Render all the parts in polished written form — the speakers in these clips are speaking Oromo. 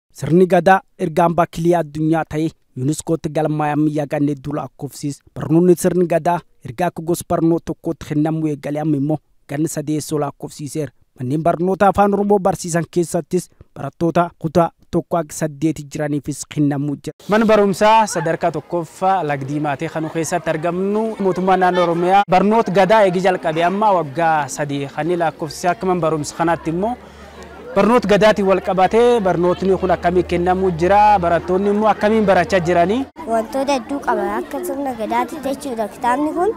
Sirni gadaa ergaan bakkilii addunyaa ta'e yuuniskootti galmaa'amee yaaqannee dula akkufsiis barnoonni sirni gadaa ergaa akka gosa barnoota tokkootti kennamuu eegalee amma immoo ganna sadeessoo lakkoofsiiseera. Manneen barnoota afaan Oromoo barsiisan keessattis barattoota kutaa tokko akka 8 jiraniifis kennamuu jira. Mana barumsaa sadarkaa tokkoffaa Lagdiimaatee kan keessatti argamnu mootummaan naannoo Oromiyaa barnoota gadaa eegi jalqabee amma waggaa 3 kan lakkoofsisaa akka mana barumsa kanaatti immoo barnoota gadaatiin wal qabatee barnootni kun akkamii kennamuu jira barattoonni immoo akkamiin barachaa jiranii wantoota hedduu qaba akka sirna gadaatti jechuudha. Kitaabni kun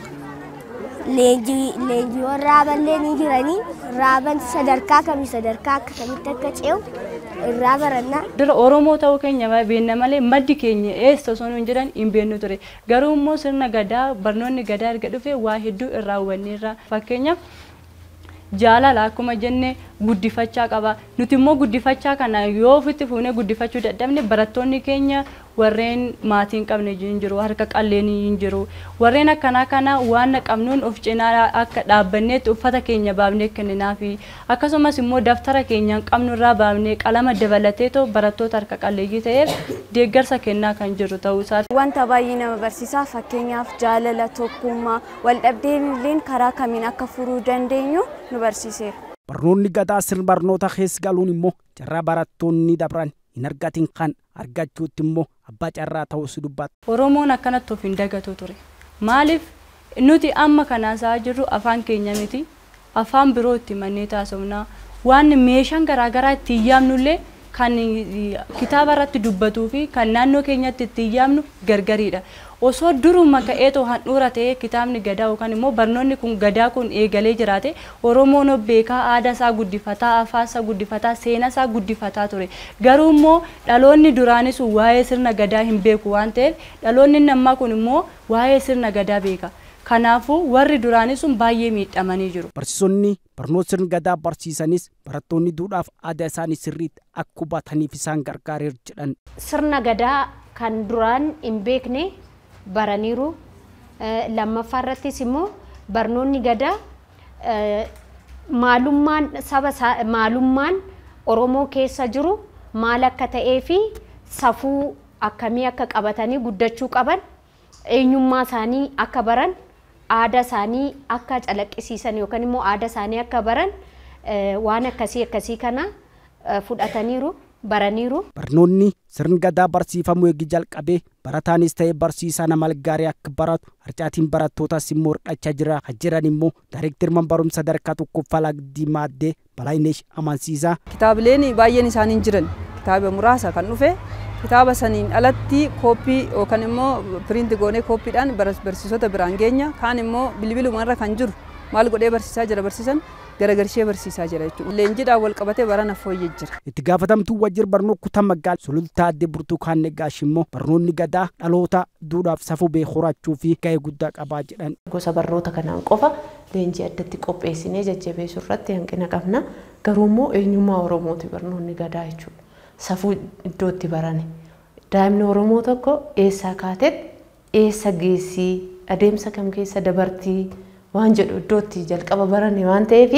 leenjii raaballee ni jiranii raaban sadarkaa akka kamitti akka ce'u irraa baranna. Dura Oromoo ta'uu keenya beekna malee maddi keenya eessa osoo hin jiran hin beeknu ture. Garuu immoo sirna gadaa barnoonni gadaa erga dhufe waa hedduu irraa hubanneerra. Fakkeenyaaf jaalala akkuma jenne guddifachaa qaba. Nuti immoo guddifachaa kana yoo ofitti fuunee guddifachuu dadhabne barattoonni keenya warreen maatiin qabne jiru harka qalleeni jiru warreen akkana kana waan qabnuun of cinaa akka dhaabbanneetti uffata keenya baafnee kenninaafi akkasumas immoo daftara keenya qabnu irraa baafnee qalama dabalatee to barattoota harka qalleeyyii ta'eef deeggarsa kennaa kan jiru ta'uu isaati. Wanta baay'ee nama barsiisaa fakkeenyaaf jaalala tokkummaa wal dhabdeen karaa kamiin akka furuu dandeenyu nu barsiiseera. Barnoonni gadaa sirna barnoota keessa galuun immoo carraa barattoonni dabran hin argatin kan argachuutti immoo abbaa carraa ta'uu si dubbata. Oromoon akkanatti of hin dagatu ture. Maaliif nuti amma kanaasaa jirru afaan keenya miti afaan biroo itti mannee taasifnaa waan meeshaan garaagaraa itti yaamnullee kan kitaaba irratti dubbatuu fi kan naannoo keenyatti itti yaamnu gargariidha. Osoo duruma ka'eetoo handhuura ta'ee kitaabni gadaa yookaan immoo barnoonni kun gadaa kun eegalee jiraate Oromoon beekaa aadaa isaa guddifataa afaan isaa guddifataa seenaa isaa guddifataa ture. Garuu immoo dhaloonni duraanis waa'ee sirna gadaa hin beeku waan ta'eef dhaloonni ammaa kun immoo waa'ee sirna gadaa beeka. Kanaafuu warri duraanis baay'ee miidhamanii jiru. Barsiisonni barnoota sirna gadaa barsiisanis barattoonni duudhaaf aadaa isaanii sirriitti akka hubataniif isaan gargaareera jedhan. Sirna gadaa kan duraan hin beekne baraniiru lammaffaa irrattis immoo barnoonni gadaa maalummaan Oromoo keessa jiru maal akka ta'ee fi safuu akkamii akka qabatanii guddachuu qaban eenyummaa isaanii akka baran aadaa isaanii akka calaqqisiisan yookaan immoo aadaa isaanii akka baran waan akkasii kana fudhataniiru. Baraniiru. Barnoonni sirna gadaa barsiifamuu eegi jalqabee barataanis ta'ee barsiisaa nama gaarii akka baratu harcaatiin barattootaas immoo hir'achaa jira kan jiran immoo daayireektarri mana barumsa sadarkaa tokkoffaa Lagdiimaatee Balaayineesh amansiisaa. Kitaabileen baay'een isaanii jiran kitaaba muraasa kan dhufe kitaaba saniin alatti kooppii yookaan immoo piriinti goonee kooppiidhaan barsiisota biraan geenya kaan immoo bilbiluma irra kan jiru maal godhee barsiisaa jira barsiisan garagarshee barsiisaa jira jechuudha. Leenjiidhaan wal qabatee barana fooyyee jira. Itti gaafatamtuu wajjir barnoota kutaa magaalaa Sulultaa Addee Burtukaan Negaash immoo barnoonni gadaa dhaloota duudhaaf safuu horachuu fi gahee guddaa qabaa jedhan. Gosa barnoota kanaan qofa leenjii addatti qopheessinee jajjabeessuu irratti hanqina qabna. Garuu immoo eenyummaa Oromooti barnoonni gadaa jechuudha. Safuu iddootti barane. Daa'imni Oromoo tokko eessaa kaatetti eessa geessii adeemsa kam keessa dabartii waan jedhu iddootti jalqaba barane waan ta'eef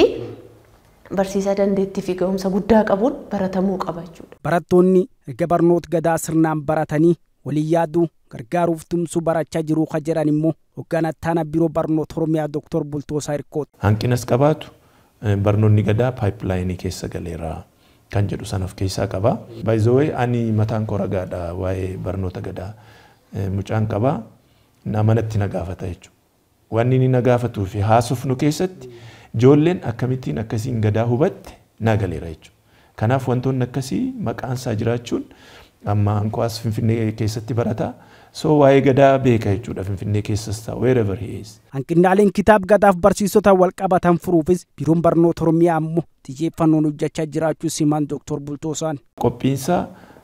barsiisaa dandeettii fi ga'umsa guddaa qabuun baratamuu qaba jechuudha. Barattoonni erga barnoota gadaa sirnaan baratanii waliin yaaduu gargaaruuf tumsuu barachaa jiru kan jedhan immoo hoogganaa biiroo barnoota Oromiyaa Dr. Bultoosaa Hirkooti. Hanqinas qabaatu barnoonni gadaa paayipilaayinii keessa galeera kan jedhu san of keessaa qaba. Baay'ee ani mataan koo ragaadha waa'ee barnoota gadaa mucaan qaba namanatti na gaafata jechuudha. Wanni inni na gaafatuu fi haasofnu keessatti ijoolleen akkamittiin akkasiin gadaa hubatte na galeera jechuudha. Kanaaf wantoonni akkasii maqaan isaa jiraachuun amma anqoas Finfinnee keessatti barata. So waa'ee gadaa beeka jechuudha Finfinnee keessas ta'u wherever he is. Hanqinaaleen kitaaba gadaaf barsiisota wal qabatan furuufis biiroon barnoota Oromiyaa ammoo xiyyeeffannoon hojjechaa jiraachuu siman Dr. Bultoosaan. Qophiinsa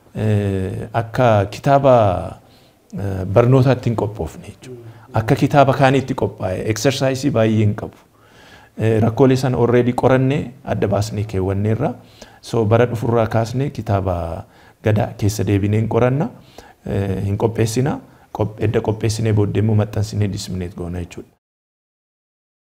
akka kitaaba barnootaatti hin qophoofne jechuudha. Akka kitaaba kaaniitti qophaa'e exersaayisii baay'ee hin qabu. Rakkoolee sana already qorannee adda baasnee keewwanneerra. So bara dhufurraa kaasnee kitaaba gadaa keessa deebinee hin qoranna hin qopheessina. Edda qopheessinee booddee immoo maxxansinee disimineet goona jechuudha.